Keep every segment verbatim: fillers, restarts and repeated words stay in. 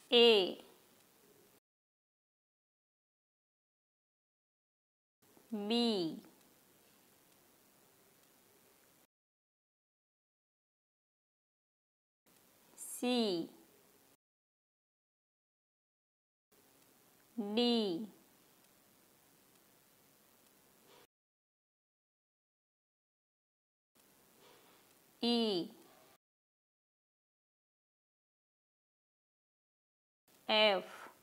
A, B, C, D, E, F,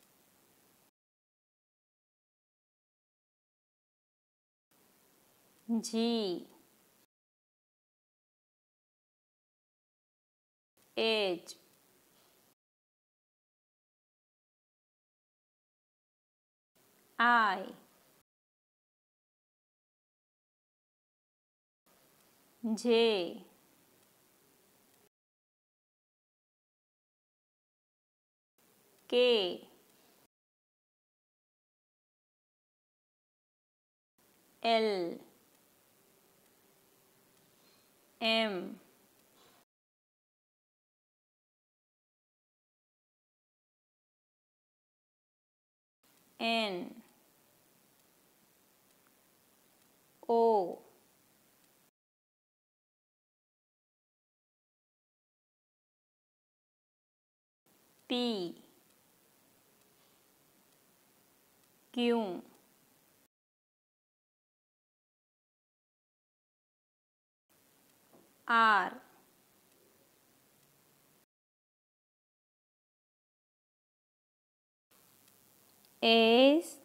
G, H, I, J, K, L, M, N, O, P, Q, R, S,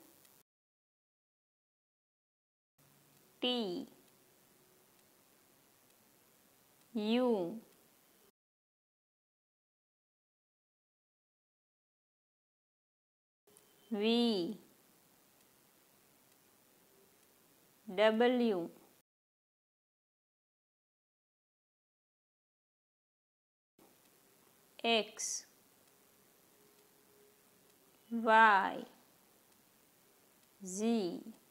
T, U, V, W, X, Y, Z.